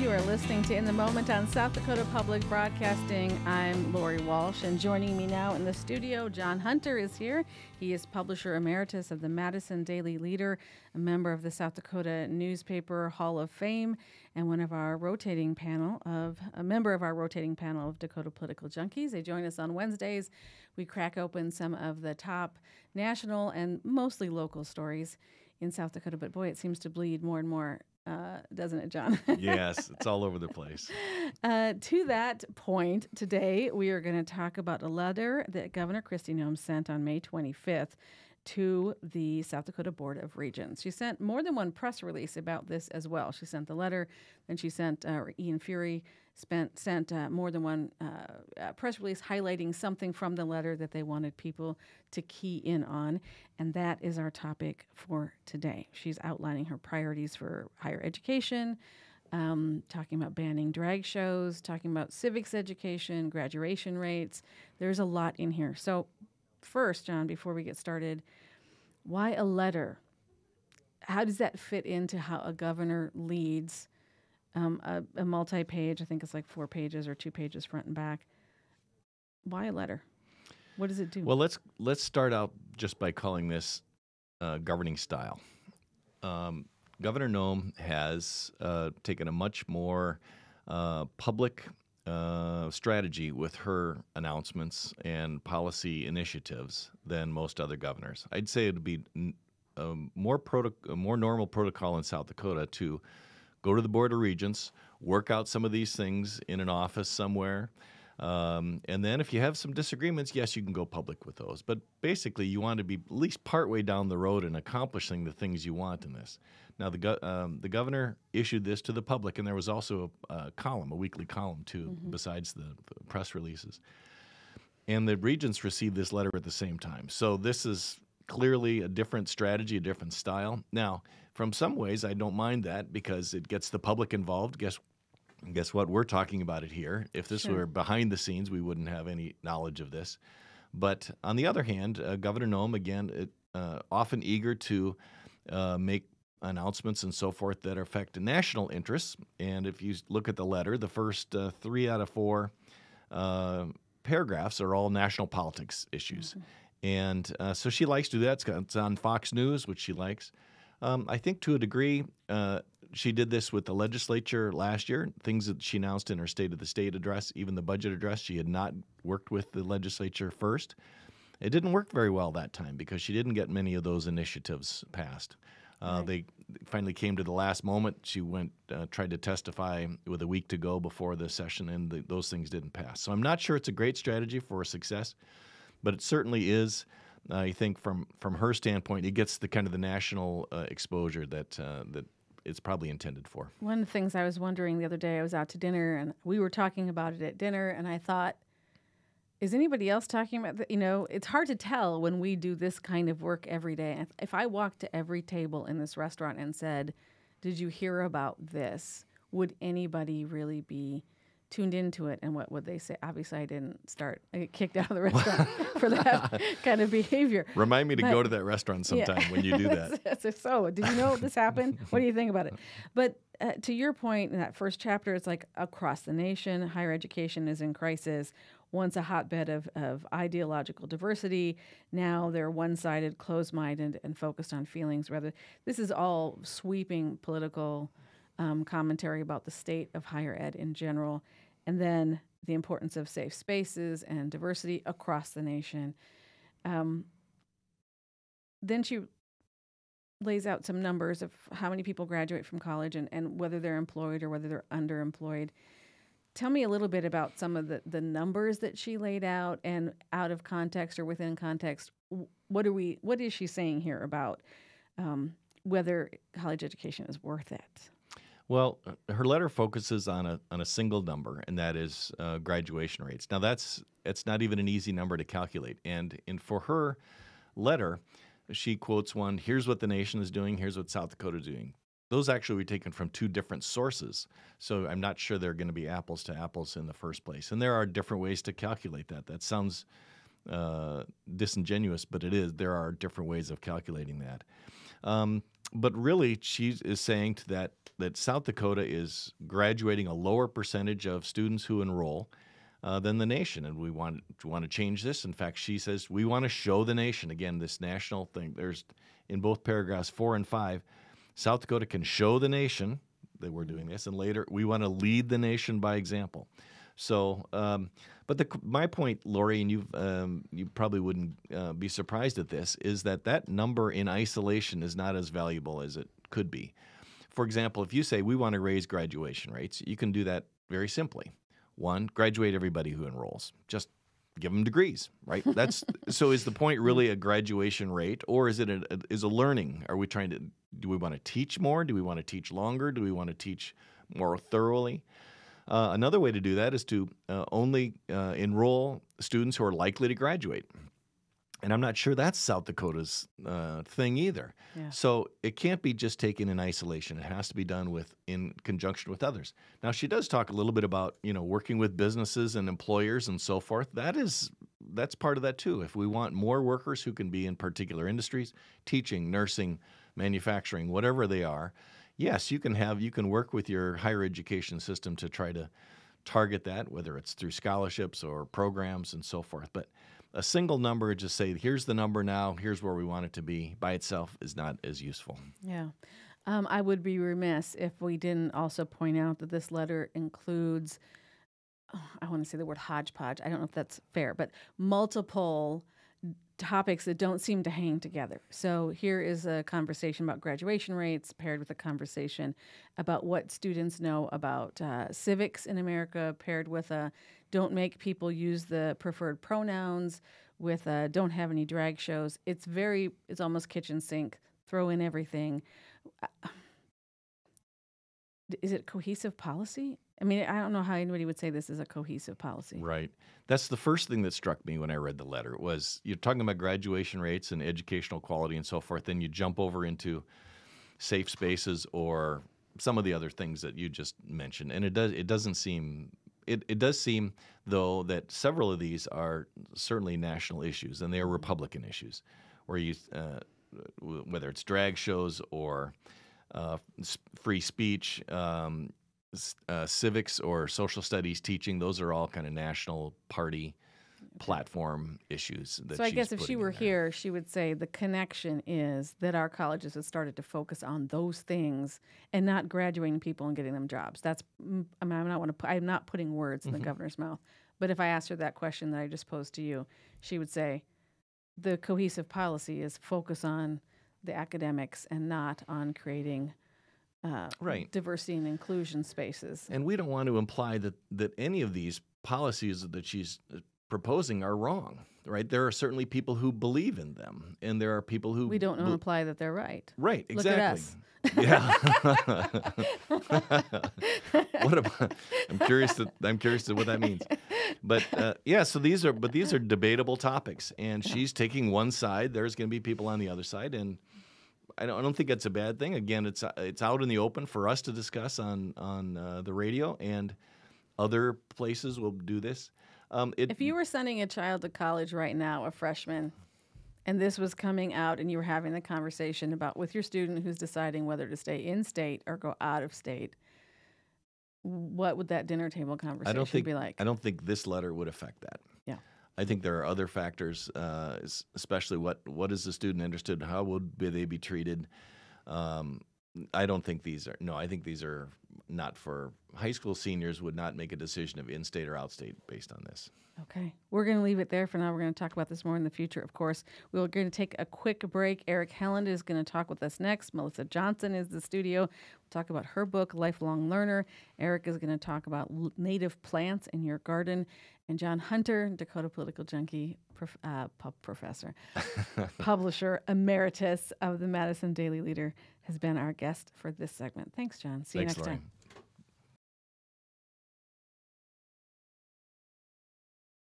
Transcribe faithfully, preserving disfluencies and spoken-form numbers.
You are listening to In the Moment on South Dakota Public Broadcasting. I'm Lori Walsh, and joining me now in the studio, Jon Hunter is here. He is publisher emeritus of the Madison Daily Leader, a member of the South Dakota Newspaper Hall of Fame, and one of our rotating panel of a member of our rotating panel of Dakota Political Junkies. They join us on Wednesdays. We crack open some of the top national and mostly local stories in South Dakota, but boy, it seems to bleed more and more. Uh, doesn't it, Jon? Yes, it's all over the place. Uh, to that point, today we are going to talk about a letter that Governor Kristi Noem sent on May twenty-fifth to the South Dakota Board of Regents. She sent more than one press release about this as well. She sent the letter, then she sent uh, Ian Fury spent, sent uh, more than one uh, uh, press release highlighting something from the letter that they wanted people to key in on, and that is our topic for today. She's outlining her priorities for higher education, um, talking about banning drag shows, talking about civics education, graduation rates. There's a lot in here. So first, Jon, before we get started, why a letter? How does that fit into how a governor leads um, a, a multi-page, I think it's like four pages or two pages front and back? Why a letter? What does it do? Well, let's let's start out just by calling this uh, governing style. Um, Governor Noem has uh, taken a much more uh, public Uh, strategy with her announcements and policy initiatives than most other governors. I'd say it would be um, more proto- a more normal protocol in South Dakota to go to the Board of Regents, work out some of these things in an office somewhere, um, and then if you have some disagreements, yes, you can go public with those. But basically, you want to be at least partway down the road in accomplishing the things you want in this. Now, the go- um, the governor issued this to the public, and there was also a, a column, a weekly column, too, mm-hmm. besides the, the press releases. And the regents received this letter at the same time. So this is clearly a different strategy, a different style. Now, from some ways, I don't mind that because it gets the public involved. Guess guess what? We're talking about it here. If this Sure. were behind the scenes, we wouldn't have any knowledge of this. But on the other hand, uh, Governor Noem, again, it, uh, often eager to uh, make announcements and so forth that affect national interests. And if you look at the letter, the first uh, three out of four uh, paragraphs are all national politics issues. Mm-hmm. And uh, so she likes to do that. It's, it's on Fox News, which she likes. Um, I think to a degree, uh, she did this with the legislature last year, things that she announced in her State of the State address, even the budget address. She had not worked with the legislature first. It didn't work very well that time because she didn't get many of those initiatives passed. Uh, right. They finally came to the last moment. She went, uh, tried to testify with a week to go before the session, and the, those things didn't pass. So I'm not sure it's a great strategy for success, but it certainly is. Uh, I think from from her standpoint, it gets the kind of the national uh, exposure that uh, that it's probably intended for. One of the things I was wondering the other day, I was out to dinner, and we were talking about it at dinner, and I thought, is anybody else talking about that? You know, it's hard to tell when we do this kind of work every day. If, if I walked to every table in this restaurant and said, did you hear about this? Would anybody really be tuned into it? And what would they say? Obviously, I didn't start. I get kicked out of the restaurant for that kind of behavior. Remind me to but, go to that restaurant sometime yeah. when you do that. So, did you know this happened? What do you think about it? But uh, to your point, in that first chapter, it's like across the nation, higher education is in crisis. Once a hotbed of, of ideological diversity, now they're one-sided, closed-minded, and focused on feelings. Rather, this is all sweeping political um, commentary about the state of higher ed in general, and then the importance of safe spaces and diversity across the nation. Um, then she lays out some numbers of how many people graduate from college and, and whether they're employed or whether they're underemployed. Tell me a little bit about some of the, the numbers that she laid out, and out of context or within context, what are we? What is she saying here about um, whether college education is worth it? Well, her letter focuses on a on a single number, and that is uh, graduation rates. Now, that's it's not even an easy number to calculate, and and for her letter, she quotes one. Here's what the nation is doing. Here's what South Dakota is doing. Those actually were taken from two different sources, so I'm not sure they're going to be apples to apples in the first place. And there are different ways to calculate that. That sounds uh, disingenuous, but it is. There are different ways of calculating that. Um, but really, she is saying to that that South Dakota is graduating a lower percentage of students who enroll uh, than the nation, and we want want to change this. In fact, she says we want to show the nation again this national thing. There's in both paragraphs four and five, South Dakota can show the nation that we're doing this, and later we want to lead the nation by example. So, um, but the, my point, Lori, and you um, you probably wouldn't uh, be surprised at this, is that that number in isolation is not as valuable as it could be. For example, if you say we want to raise graduation rates, you can do that very simply. One, graduate everybody who enrolls. Just give them degrees, right? That's so. Is the point really a graduation rate, or is it a, a, is a learning? Are we trying to? Do we want to teach more? Do we want to teach longer? Do we want to teach more thoroughly? Uh, another way to do that is to uh, only uh, enroll students who are likely to graduate. And I'm not sure that's South Dakota's uh, thing either. Yeah. So it can't be just taken in isolation. It has to be done with in conjunction with others. Now, she does talk a little bit about, you know, working with businesses and employers and so forth. That is, that's part of that too. If we want more workers who can be in particular industries, teaching, nursing, manufacturing, whatever they are, yes, you can have, you can work with your higher education system to try to target that, whether it's through scholarships or programs and so forth. But a single number, just say, here's the number now, here's where we want it to be, by itself is not as useful. Yeah. Um, I would be remiss if we didn't also point out that this letter includes, oh, I want to say the word hodgepodge. I don't know if that's fair, but multiple topics that don't seem to hang together. So here is a conversation about graduation rates paired with a conversation about what students know about uh, civics in America, paired with a don't make people use the preferred pronouns, with a don't have any drag shows. It's very, it's almost kitchen sink, throw in everything. Is it cohesive policy? I mean, I don't know how anybody would say this is a cohesive policy. Right. That's the first thing that struck me when I read the letter was you're talking about graduation rates and educational quality and so forth, then you jump over into safe spaces or some of the other things that you just mentioned. And it does it doesn't seem it, it does seem though that several of these are certainly national issues and they are Republican issues where you uh, whether it's drag shows or uh, free speech, um, Uh, civics or social studies teaching, those are all kind of national party platform issues. That so I she's guess if she putting were in there. here, she would say the connection is that our colleges have started to focus on those things and not graduating people and getting them jobs. That's mm, I mean, I'm not want to. I'm not putting words in Mhm. the governor's mouth. But if I asked her that question that I just posed to you, she would say the cohesive policy is focus on the academics and not on creating Uh, Right. diversity and inclusion spaces. And we don't want to imply that, that any of these policies that she's proposing are wrong, right? There are certainly people who believe in them, and there are people who We don't bel- imply that they're right. Right, Look at exactly. us. Yeah. What about? I'm curious to. I'm curious to what that means. But uh, yeah, so these are. But these are debatable topics, and she's taking one side. There's going to be people on the other side, and I don't. I don't think that's a bad thing. Again, it's it's out in the open for us to discuss on on uh, the radio, and other places will do this. Um, it, If you were sending a child to college right now, a freshman, and this was coming out and you were having the conversation about with your student who's deciding whether to stay in state or go out of state, what would that dinner table conversation I don't think be like? I don't think this letter would affect that. Yeah. I think there are other factors, uh, es- especially what what is the student interested in? How would be they be treated? Um, I don't think these are. No, I think these are not for high school seniors. Would not make a decision of in-state or out-state based on this. Okay. We're going to leave it there for now. We're going to talk about this more in the future, of course. We're going to take a quick break. Eric Helland is going to talk with us next. Melissa Johnson is the studio. We'll talk about her book, Lifelong Learner. Eric is going to talk about l- native plants in your garden. And Jon Hunter, Dakota Political Junkie prof- uh, pub professor, publisher emeritus of the Madison Daily Leader, has been our guest for this segment. Thanks, John. See you Thanks, next Lauren. time.